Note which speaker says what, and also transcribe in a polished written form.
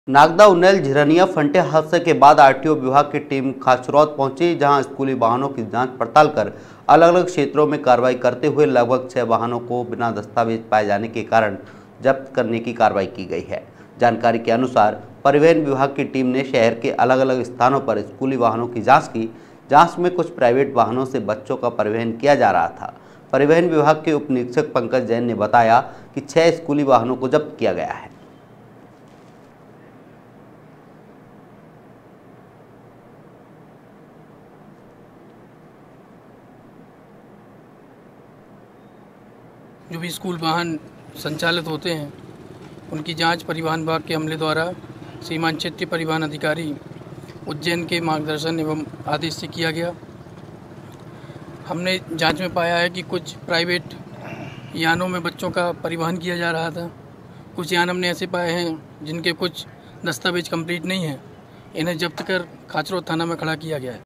Speaker 1: नागदा उन्नेल झिरनिया फंटे हादसे के बाद आरटीओ विभाग की टीम खाचरौद पहुंची, जहां स्कूली वाहनों की जांच पड़ताल कर अलग अलग क्षेत्रों में कार्रवाई करते हुए लगभग 6 वाहनों को बिना दस्तावेज पाए जाने के कारण जब्त करने की कार्रवाई की गई है। जानकारी के अनुसार परिवहन विभाग की टीम ने शहर के अलग अलग स्थानों पर स्कूली वाहनों की जाँच की। जाँच में कुछ प्राइवेट वाहनों से बच्चों का परिवहन किया जा रहा था। परिवहन विभाग के उप निरीक्षक पंकज जैन ने बताया कि 6 स्कूली वाहनों को जब्त किया गया है।
Speaker 2: जो भी स्कूल वाहन संचालित होते हैं उनकी जांच परिवहन विभाग के अमले द्वारा श्रीमान क्षेत्रीय परिवहन अधिकारी उज्जैन के मार्गदर्शन एवं आदेश से किया गया। हमने जांच में पाया है कि कुछ प्राइवेट यानों में बच्चों का परिवहन किया जा रहा था। कुछ यान हमने ऐसे पाए हैं जिनके कुछ दस्तावेज कंप्लीट नहीं हैं। इन्हें जब्त कर खाचरौद थाना में खड़ा किया गया है।